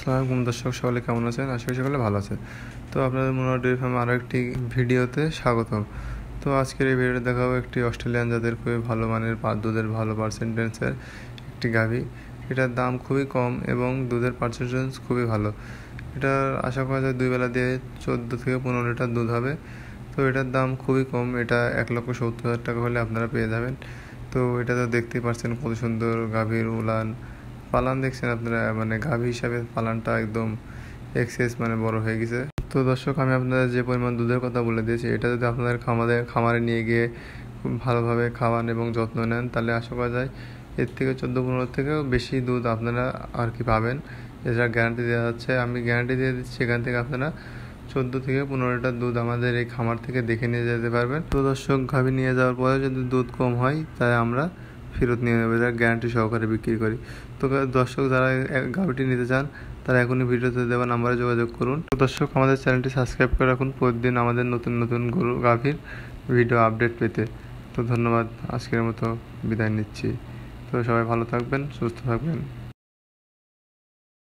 আসসালামু দর্শক, সকলে কেমন আছেন? আশা করি সকলে ভালো আছেন। তো আপনাদের মনোহর ডেয়ারি ফার্মে আরও একটি ভিডিওতে স্বাগতম। তো আজকের এই ভিডিওতে দেখাবো একটি অস্ট্রেলিয়ান জাতের খুবই ভালো মানের দুধের ভালো পার্সেন্টেন্সের একটি গাভী। এটার দাম খুবই কম এবং দুধের পার্সেন্টেন্স খুবই ভালো। এটার আশা করা যায় 2 বেলা দিয়ে 14 থেকে 15 লিটার দুধ হবে। তো এটার দাম খুবই কম, এটা 1,70,000 টাকা হলে আপনারা পেয়ে যাবেন। তো এটা তো দেখতেই পাচ্ছেন কত সুন্দর গাভীর উলান পালান দেখছেন আপনারা, মানে গাভী হিসাবে পালানটা একদম এক্সেস মানে বড় হয়ে গেছে। তো দর্শক, আমি আপনাদের যে পরিমাণ দুধের কথা বলে দিয়েছি, এটা যদি আপনাদের খামারে নিয়ে গিয়ে খুব ভালোভাবে খাওয়ান এবং যত্ন নেন, তাহলে আশা করা যায় এর থেকে 14-15 থেকেও বেশি দুধ আপনারা আর কি পাবেন। এটা গ্যারান্টি দেওয়া যাচ্ছে, আমি গ্যারান্টি দিয়ে দিচ্ছি। এখান থেকে আপনারা 14 থেকে 15 লিটার দুধ আমাদের এই খামার থেকে দেখে নিয়ে যেতে পারবেন। তো দর্শক, গাভী নিয়ে যাওয়ার পরে যদি দুধ কম হয় তাই আমরা ফেরত নিয়ে নেবে, যারা গ্যারান্টি সহকারে বিক্রি করি। তো দর্শক, যারা গাভীটি নিতে চান তারা এখনই ভিডিওতে দেওয়া নাম্বারে যোগাযোগ করুন। তো দর্শক, আমাদের চ্যানেলটি সাবস্ক্রাইব করে রাখুন প্রতিদিন আমাদের নতুন নতুন গরু গাভীর ভিডিও আপডেট পেতে। তো ধন্যবাদ, আজকের মতো বিদায় নিচ্ছি। তো সবাই ভালো থাকবেন, সুস্থ থাকবেন।